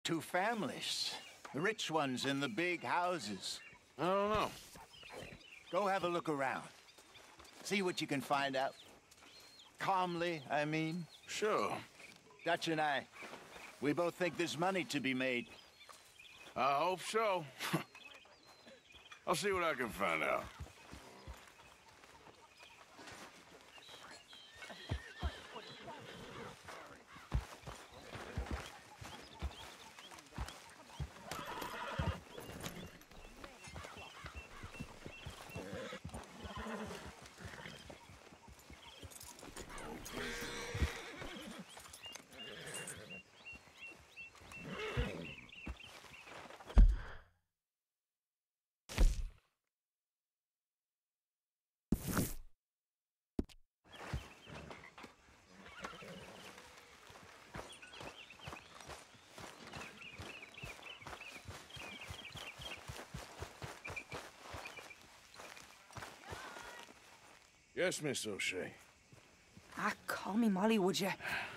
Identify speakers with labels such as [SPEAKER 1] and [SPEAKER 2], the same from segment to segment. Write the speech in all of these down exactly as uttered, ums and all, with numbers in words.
[SPEAKER 1] Two families. The rich ones in the big houses.
[SPEAKER 2] I don't know.
[SPEAKER 1] Go have a look around. See what you can find out. Calmly, I mean.
[SPEAKER 2] Sure.
[SPEAKER 1] Dutch and I, we both think there's money to be made.
[SPEAKER 2] I hope so. I'll see what I can find out. Yes, Miss O'Shea.
[SPEAKER 3] Ah, call me Molly, would you?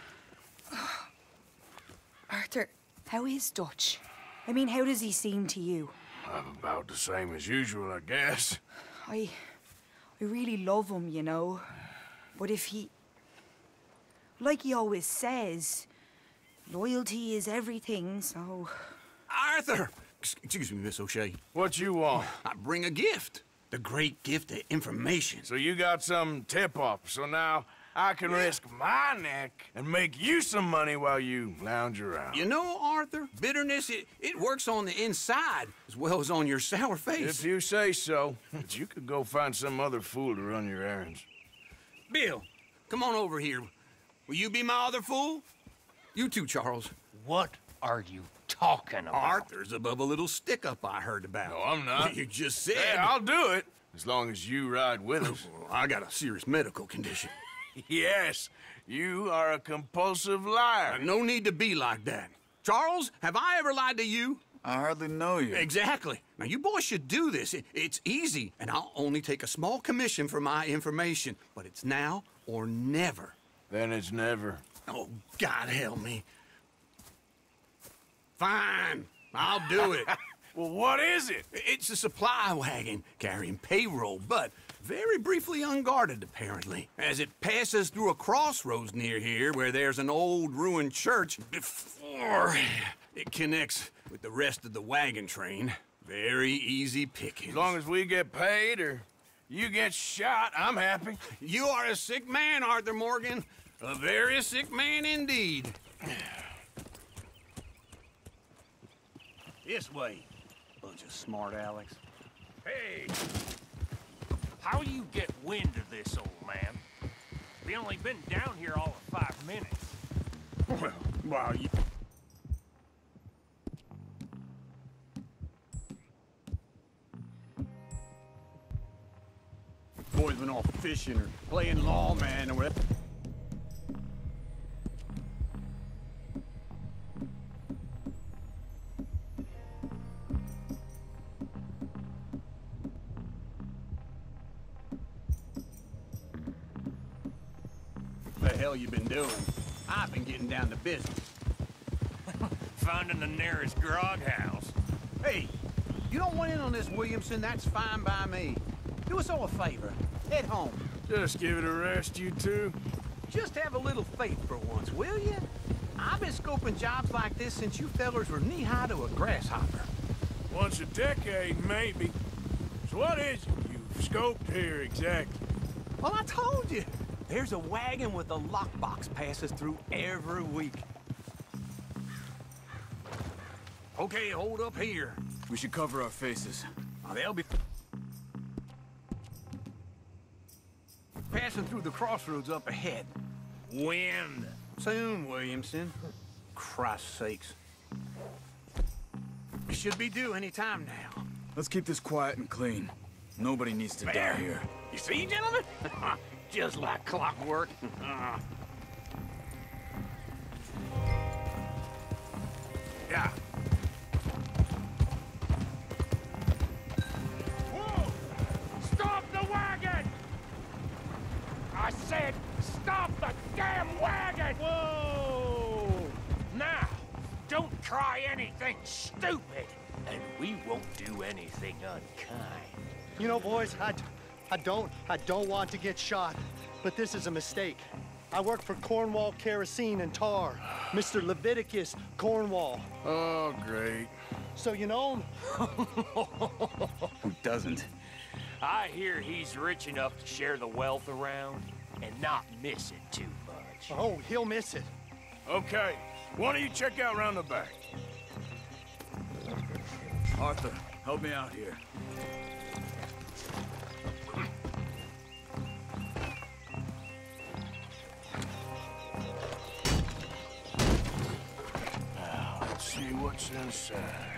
[SPEAKER 3] Arthur, how is Dutch? I mean, how does he seem to you?
[SPEAKER 2] I'm about the same as usual, I guess.
[SPEAKER 3] I... I really love him, you know. But if he... Like he always says, loyalty is everything, so...
[SPEAKER 4] Arthur! Excuse me, Miss O'Shea.
[SPEAKER 2] What you want?
[SPEAKER 4] I bring a gift. The great gift of information.
[SPEAKER 2] So you got some tip-off, so now I can
[SPEAKER 4] Yeah.
[SPEAKER 2] risk my neck and make you some money while you lounge around.
[SPEAKER 4] You know, Arthur, bitterness, it, it works on the inside as well as on your sour face.
[SPEAKER 2] If you say so, but you could go find some other fool to run your errands.
[SPEAKER 4] Bill, come on over here. Will you be my other fool? You too, Charles.
[SPEAKER 5] What are you talking about?
[SPEAKER 4] Arthur's above a little stick-up I heard about.
[SPEAKER 2] No, I'm not.
[SPEAKER 4] You just said...
[SPEAKER 2] Yeah, I'll do it, as long as you ride with us.
[SPEAKER 4] I got a serious medical condition.
[SPEAKER 2] Yes, you are a compulsive liar.
[SPEAKER 4] No need to be like that. Charles, have I ever lied to you?
[SPEAKER 6] I hardly know you.
[SPEAKER 4] Exactly. Now, you boys should do this. It, it's easy, and I'll only take a small commission for my information. But it's now or never.
[SPEAKER 2] Then it's never.
[SPEAKER 4] Oh, God help me. Fine. I'll do it.
[SPEAKER 2] Well, what is it?
[SPEAKER 4] It's a supply wagon carrying payroll, but very briefly unguarded, apparently, as it passes through a crossroads near here where there's an old ruined church before it connects with the rest of the wagon train. Very easy pickings.
[SPEAKER 2] As long as we get paid or you get shot, I'm happy.
[SPEAKER 4] You are a sick man, Arthur Morgan. A very sick man indeed. This way, bunch of smart Alex.
[SPEAKER 5] Hey! How you get wind of this, old man? We only been down here all of five minutes.
[SPEAKER 4] Well, while you... Boys been off fishing or playing lawman or whatever. What the hell you been doing? I've been getting down to business.
[SPEAKER 5] Finding the nearest grog house.
[SPEAKER 4] Hey, you don't want in on this, Williamson, that's fine by me. Do us all a favor. Head home.
[SPEAKER 2] Just give it a rest, you two.
[SPEAKER 4] Just have a little faith for once, will you? I've been scoping jobs like this since you fellers were knee-high to a grasshopper.
[SPEAKER 2] Once a decade, maybe. So what is it you've scoped here exactly?
[SPEAKER 4] Well, I told you. There's a wagon with a lockbox passes through every week. Okay, hold up here.
[SPEAKER 6] We should cover our faces.
[SPEAKER 4] Now, they'll be passing through the crossroads up ahead.
[SPEAKER 5] Wind.
[SPEAKER 4] Soon, Williamson. Christ's sakes. We should be due any time now.
[SPEAKER 6] Let's keep this quiet and clean. Nobody needs to die here.
[SPEAKER 5] You see, gentlemen? Just like clockwork.
[SPEAKER 2] Yeah.
[SPEAKER 5] Whoa! Stop the wagon! I said, stop the damn wagon! Whoa! Now, don't try anything stupid, and we won't do anything unkind.
[SPEAKER 7] You know, boys, I, I don't, I don't want to get shot, but this is a mistake. I work for Cornwall Kerosene and Tar, Mister Leviticus Cornwall.
[SPEAKER 2] Oh, great.
[SPEAKER 7] So you know him?
[SPEAKER 6] Who doesn't?
[SPEAKER 5] I hear he's rich enough to share the wealth around and not miss it too much.
[SPEAKER 7] Oh, he'll miss it.
[SPEAKER 2] Okay, why don't you check out around the back?
[SPEAKER 6] Arthur, help me out here.
[SPEAKER 2] Let's see what's inside.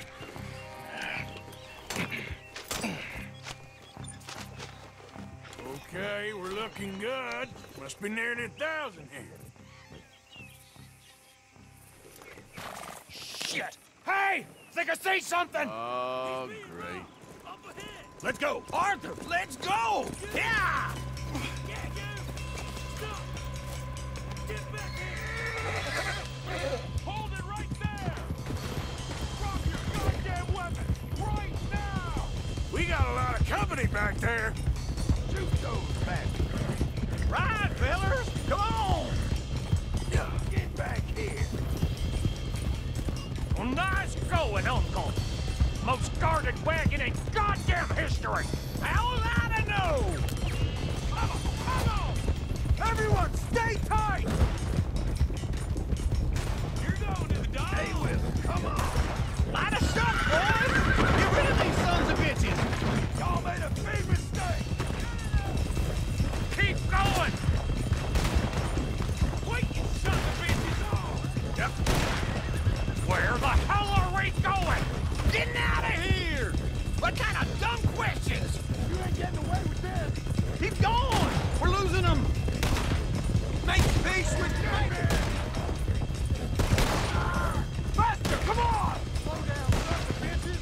[SPEAKER 2] Okay, we're looking good. Must be nearly a thousand here.
[SPEAKER 5] Shit! Hey! Think I see something!
[SPEAKER 2] Oh, great. Let's go!
[SPEAKER 4] Arthur, let's go!
[SPEAKER 5] Yeah!
[SPEAKER 2] Hold it right there! Drop your goddamn weapon! Right now! We got a lot of company back there. Shoot those bastards!
[SPEAKER 5] Right, fellers! Come on!
[SPEAKER 2] Get back here!
[SPEAKER 5] Well, nice going, Uncle. Most guarded wagon in goddamn history. How will I know? Come on, come on! Everyone, stay tight!
[SPEAKER 2] You're going to the dog! Stay with them, come on!
[SPEAKER 5] Light us up, boys!
[SPEAKER 1] Get rid of these sons of bitches!
[SPEAKER 2] Y'all made a big mistake!
[SPEAKER 5] Keep going!
[SPEAKER 2] Wait, you son of bitches! Oh. Yep.
[SPEAKER 5] Where the hell are we going? Getting out of here! What kind of dumb questions?
[SPEAKER 2] You ain't getting away with this!
[SPEAKER 1] Keep going! We're losing them!
[SPEAKER 4] Make peace with me!
[SPEAKER 5] Faster, come on!
[SPEAKER 2] Slow down, son of bitches!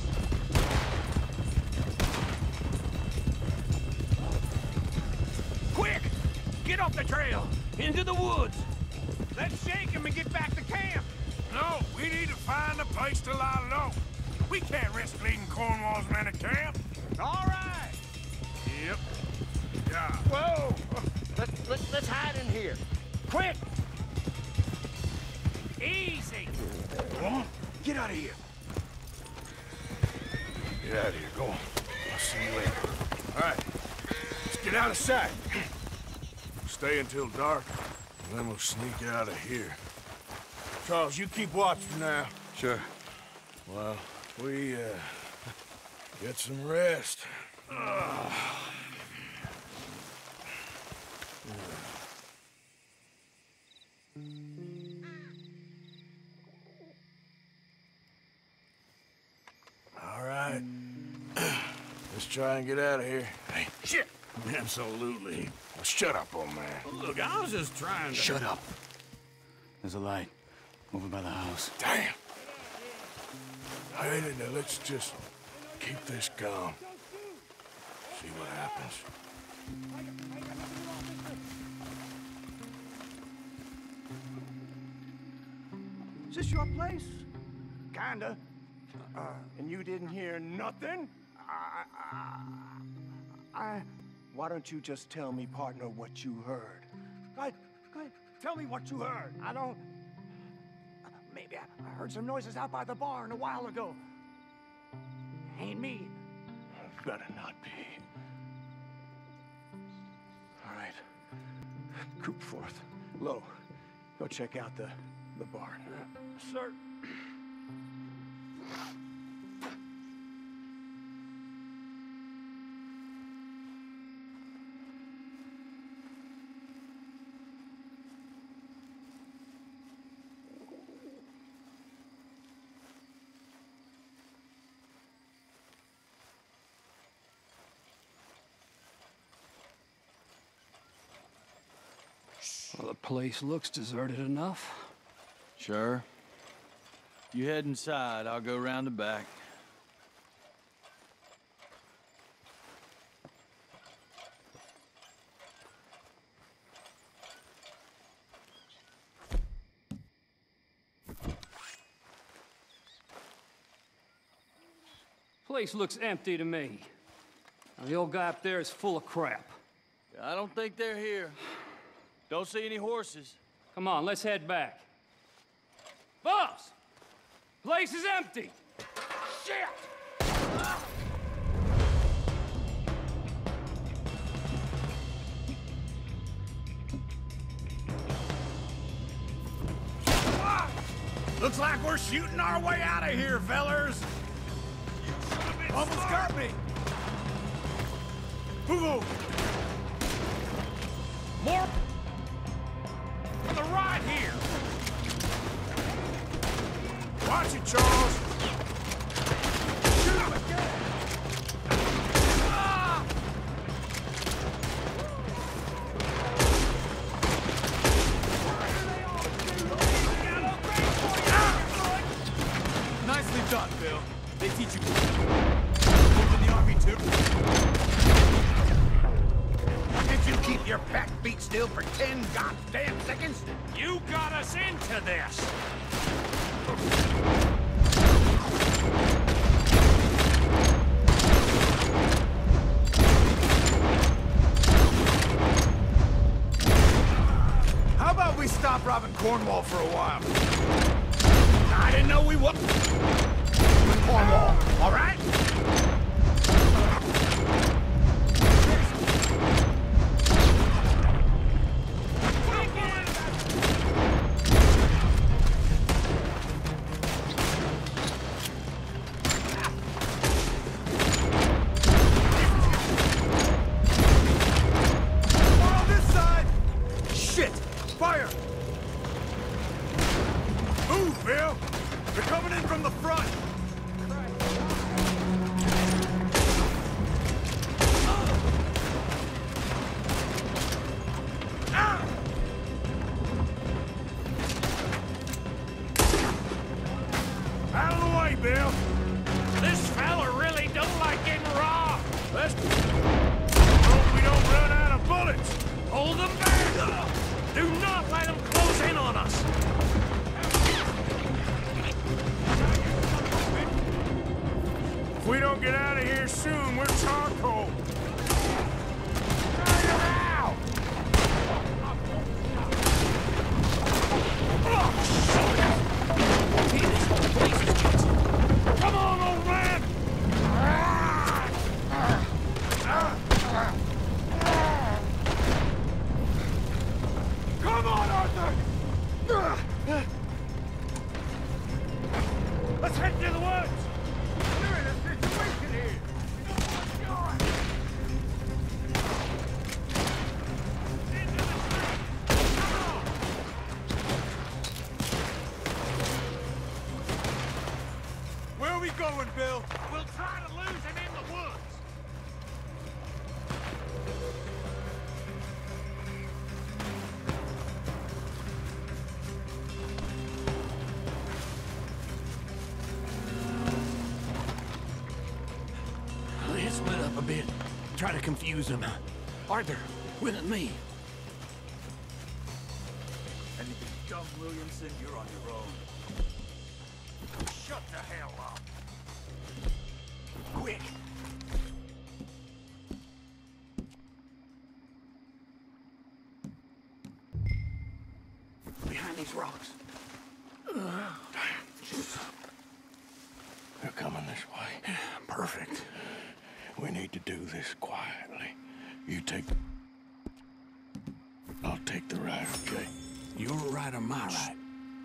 [SPEAKER 5] Quick! Get off the trail! Into the woods! Let's shake him and get back to camp!
[SPEAKER 2] No, we need to find a place to lie low. We can't risk leading Cornwall's men to camp.
[SPEAKER 5] All right!
[SPEAKER 2] Yep. Yeah.
[SPEAKER 5] Whoa! Let's, let's, let's hide in here. Quick! Easy!
[SPEAKER 2] Go on. Get out of here. Get out of here. Go on. I'll see you later. All right. Let's get out of sight. Stay until dark, and then we'll sneak out of here. Charles, you keep watch for now.
[SPEAKER 6] Sure.
[SPEAKER 2] Well, we, uh, get some rest. Ugh. All right. Let's try and get out of here. Hey, shit! Absolutely. Well, shut up, old man.
[SPEAKER 4] Look, I was just trying to...
[SPEAKER 6] Shut up. There's a light over by the house.
[SPEAKER 2] Damn. Hey, now let's just keep this calm. See what happens.
[SPEAKER 1] Is this your place? Kinda. Uh, and you didn't hear nothing? I, I, I... Why don't you just tell me, partner, what you heard? Go ahead, go ahead. Tell me what you heard. I don't... Maybe I, I heard some noises out by the barn a while ago. Ain't me. Better not be. All right. Coopforth. Low. Go check out the, the barn. Sir.
[SPEAKER 8] Well, the place looks deserted enough.
[SPEAKER 6] Sure. You head inside, I'll go round the back.
[SPEAKER 9] Place looks empty to me. Now, the old guy up there is full of crap.
[SPEAKER 6] I don't think they're here. Don't see any horses.
[SPEAKER 9] Come on, let's head back. Boss! Place is empty! Shit!
[SPEAKER 4] Looks like we're shooting our way out of here, fellers. Almost got me. Move.
[SPEAKER 5] More on the right here.
[SPEAKER 2] Watch it, Charles.
[SPEAKER 5] Shoot him again. Ah!
[SPEAKER 6] Nicely done, Bill. They teach you in the army too.
[SPEAKER 4] Can't you keep your back beat still for ten goddamn seconds?
[SPEAKER 5] You got us into this.
[SPEAKER 4] How about we stop robbing Cornwall for a while? I didn't know we would. Cornwall, all right? Try to confuse him. Arthur, with me.
[SPEAKER 6] Anything dumb, Williamson, you're on your own.
[SPEAKER 5] Shut the hell up.
[SPEAKER 4] Quick. Behind these rocks.
[SPEAKER 2] They're coming this way.
[SPEAKER 4] Perfect.
[SPEAKER 2] We need to do this quietly. You take... I'll take the right, okay?
[SPEAKER 4] Your right or my right?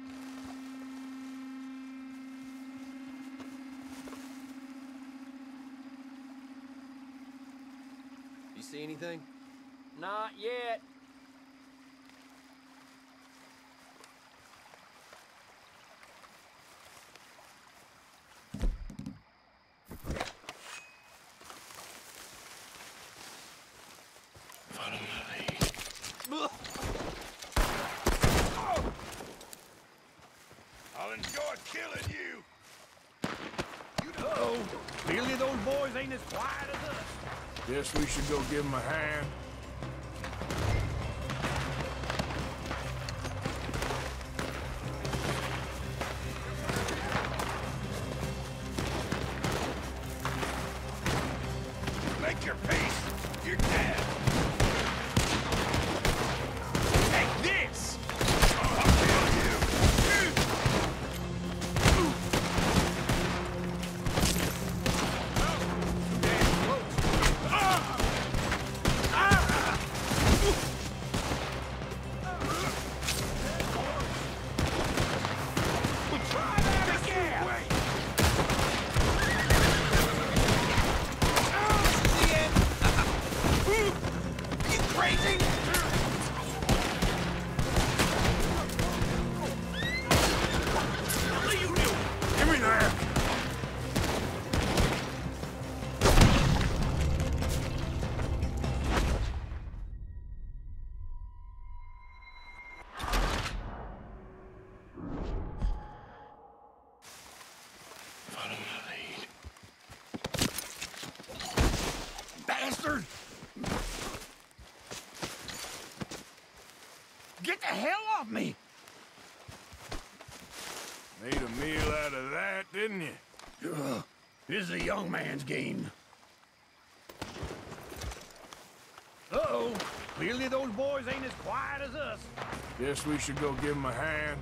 [SPEAKER 10] You see anything?
[SPEAKER 9] Not yet.
[SPEAKER 2] Follow my lead.
[SPEAKER 4] I'll enjoy killing you. You know, clearly those boys ain't as quiet as us.
[SPEAKER 2] Guess we should go give them a hand.
[SPEAKER 4] Follow my lead. Bastard! Get the hell off me!
[SPEAKER 2] Made a meal out of that, didn't you?
[SPEAKER 4] Ugh, this is a young man's game. Uh-oh. Clearly those boys ain't as quiet as us.
[SPEAKER 2] Guess we should go give them a hand.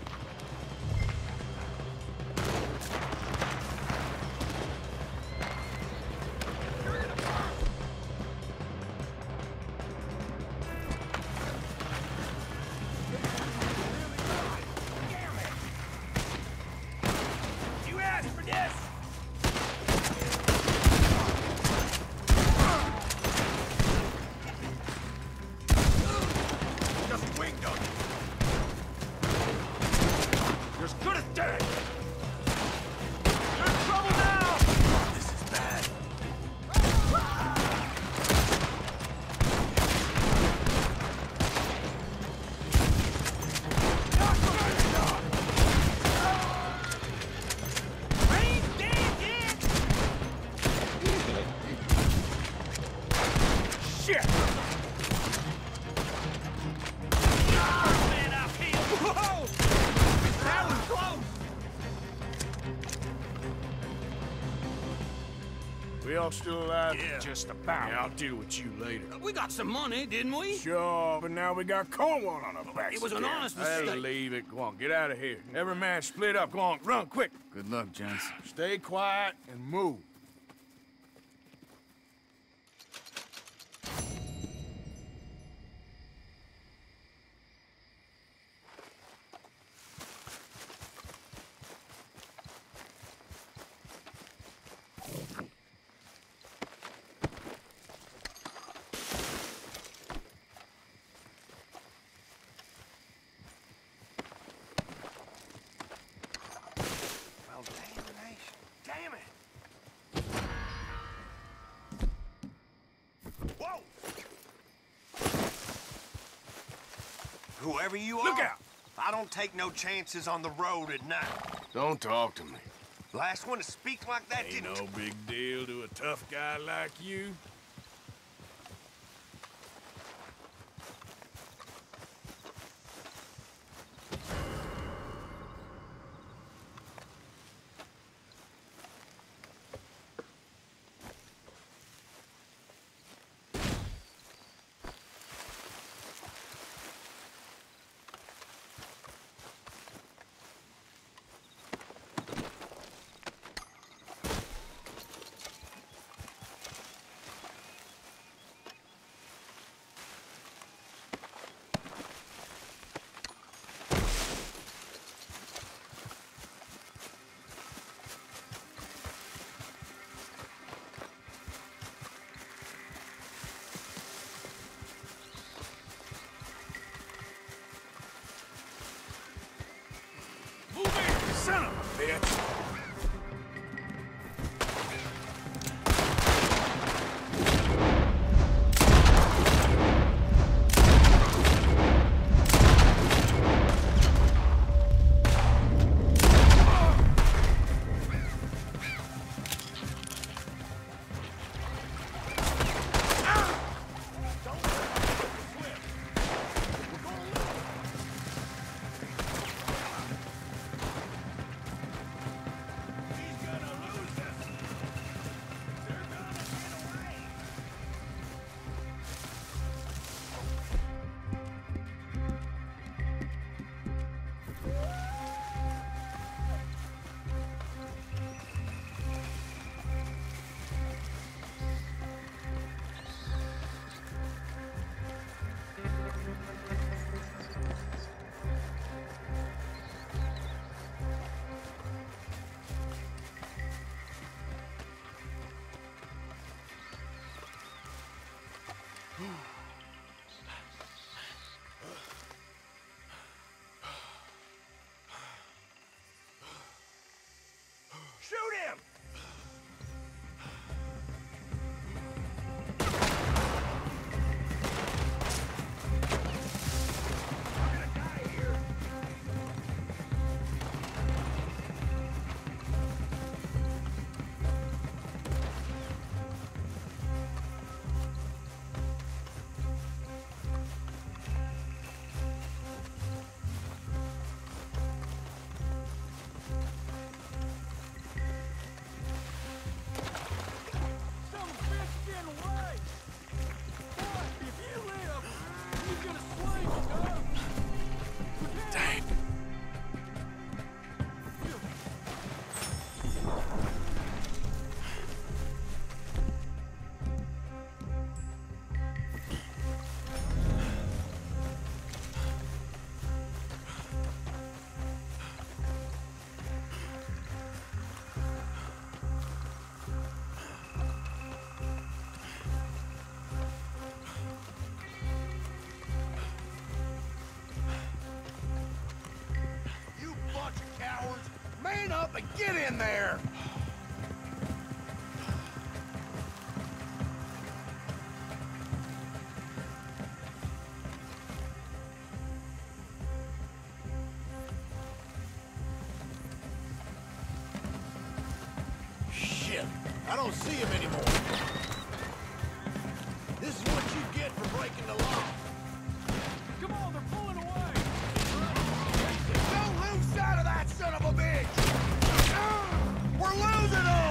[SPEAKER 2] We all still alive?
[SPEAKER 4] Yeah.
[SPEAKER 2] Just about. Yeah, I'll deal with you later.
[SPEAKER 4] We got some money, didn't we?
[SPEAKER 2] Sure, but now we got Cornwall on our backs.
[SPEAKER 4] It was an
[SPEAKER 2] again.
[SPEAKER 4] honest mistake.
[SPEAKER 2] Hey, leave it. Go on, get out of here. Every man split up. Go on, run, quick.
[SPEAKER 6] Good luck, gents.
[SPEAKER 2] Stay quiet and move.
[SPEAKER 1] Whoever you are,
[SPEAKER 2] Look out!
[SPEAKER 1] I don't take no chances on the road at night.
[SPEAKER 2] Don't talk to me.
[SPEAKER 1] Last one to speak like that
[SPEAKER 2] Ain't
[SPEAKER 1] didn't...
[SPEAKER 2] no big deal to a tough guy like you.
[SPEAKER 4] Get in there!
[SPEAKER 2] Shit, I don't see him anymore. This is what you get for breaking the law.
[SPEAKER 5] Come on, they're pulling away!
[SPEAKER 2] Don't lose sight of that son of a bitch! We're losing them!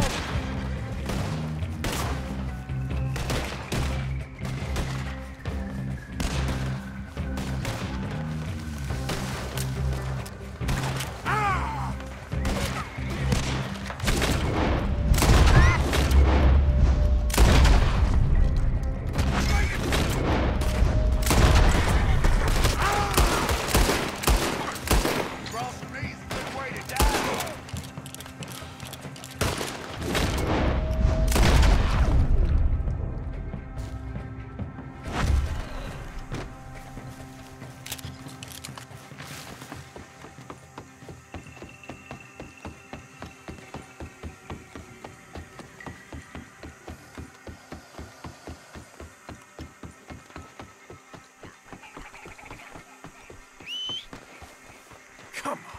[SPEAKER 2] Come on.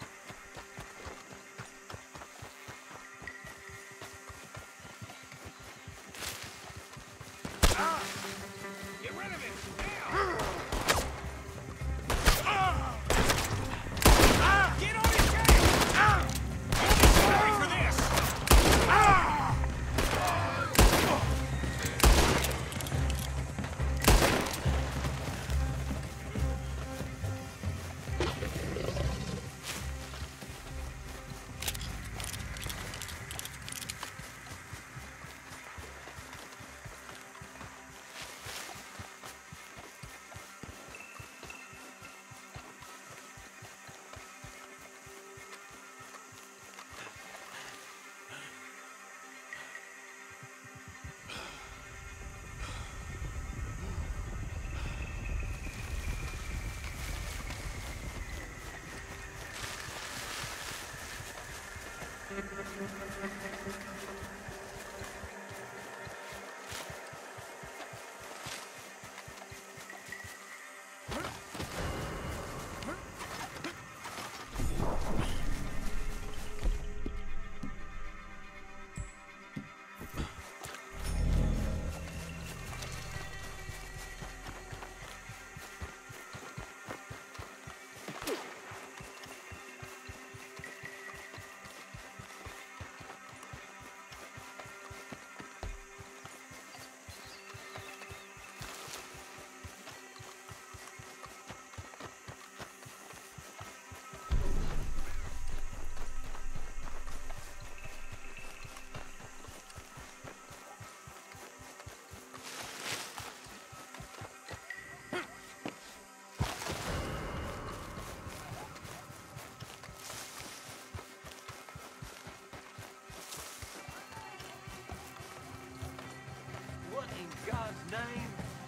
[SPEAKER 2] Ah! Get rid of it! Now! Ah! Ah! Get on his case! Ah! You'll be sorry for this! Ah!
[SPEAKER 10] God's name?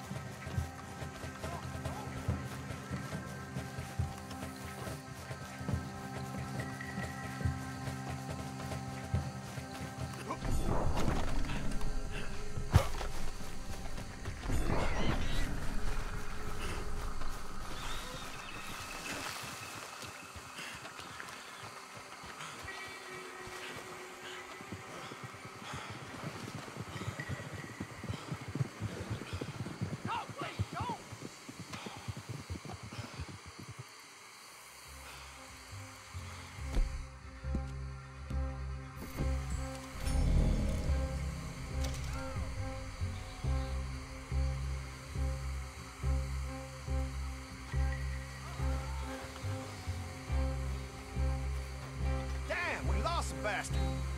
[SPEAKER 2] Bastard.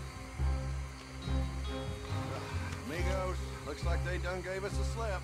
[SPEAKER 2] Amigos, looks like they done gave us a slip.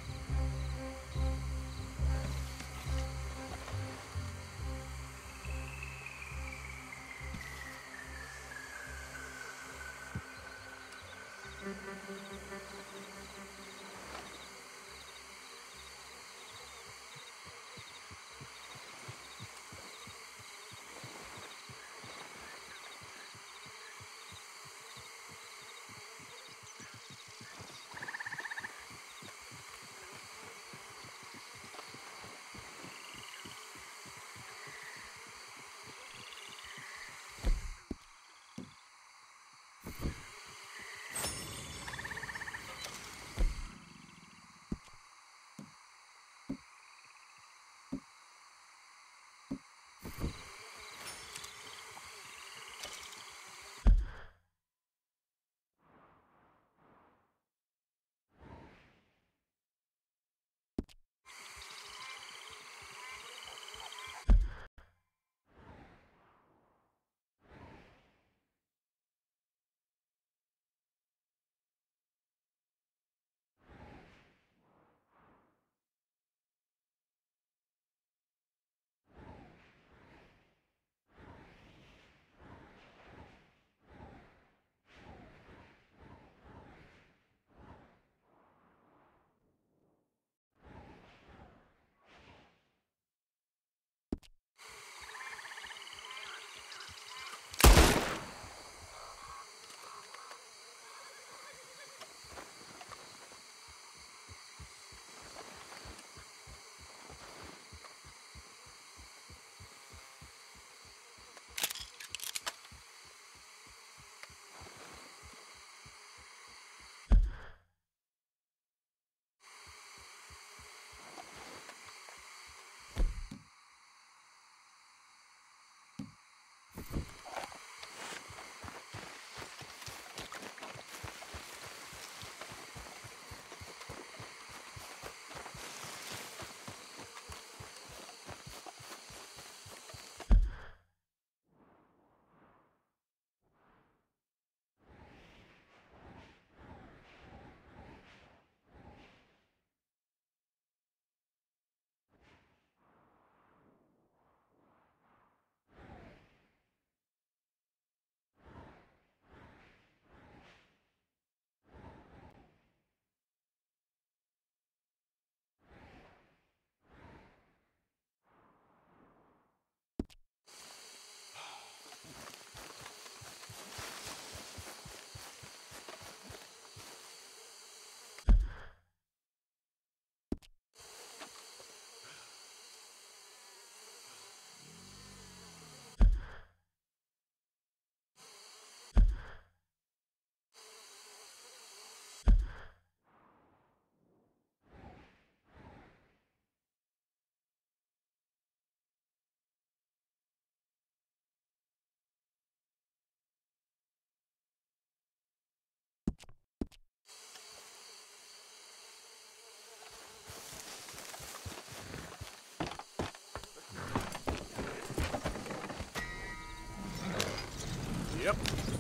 [SPEAKER 2] Yep.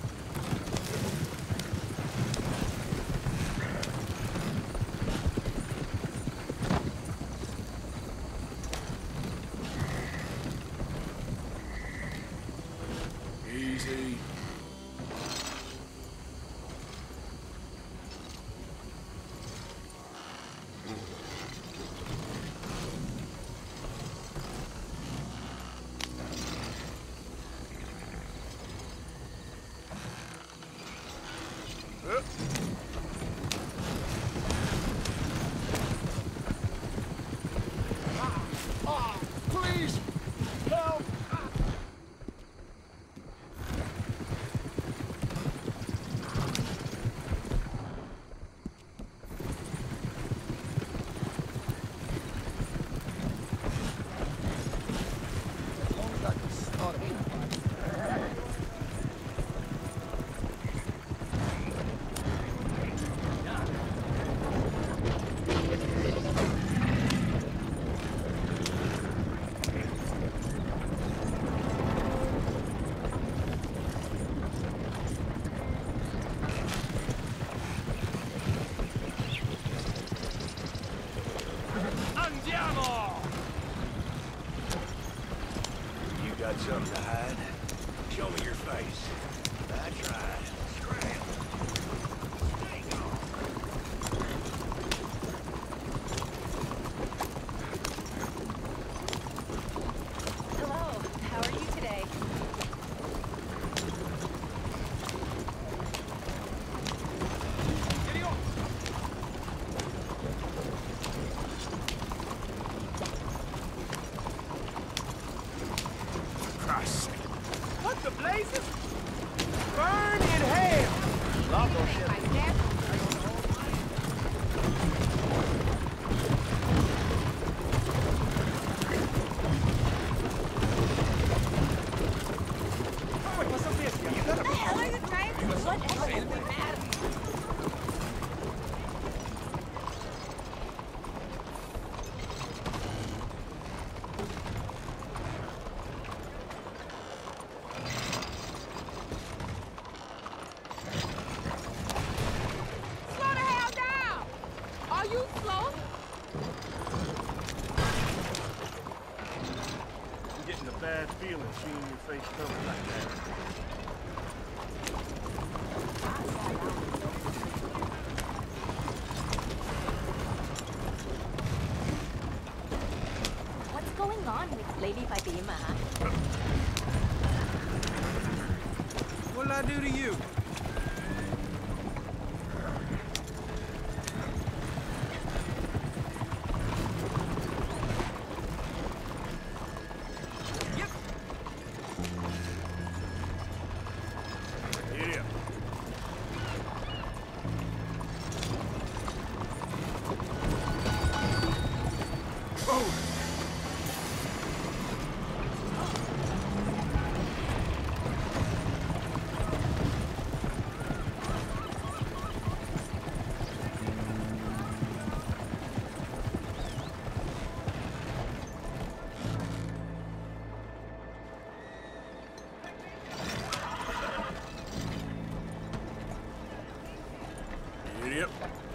[SPEAKER 2] Easy.
[SPEAKER 1] Please! Help!
[SPEAKER 5] Andiamo!
[SPEAKER 1] You got something to hide? Show me your face. That's right. Scram. Hang on.
[SPEAKER 11] Hello, how are you today?
[SPEAKER 2] Christ.
[SPEAKER 1] What the blazes? Burn in hell! Lotto shit. What's up this? You got
[SPEAKER 11] What the hell are you trying to do? What is the matter? Slow the hell down! Are you slow?
[SPEAKER 1] I'm getting a bad feeling seeing your face covered like that.
[SPEAKER 11] What's going on with Lady Fatima, huh?
[SPEAKER 6] What'd I do to you?
[SPEAKER 2] Yeah. Idiot.